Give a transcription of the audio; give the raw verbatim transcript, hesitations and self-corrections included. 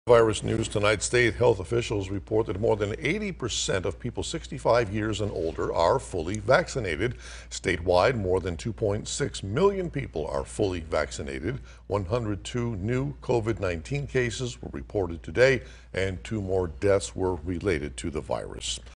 Virus news tonight. State health officials report that more than eighty percent of people sixty-five years and older are fully vaccinated. Statewide, more than two point six million people are fully vaccinated. one hundred two new COVID nineteen cases were reported today, and two more deaths were related to the virus.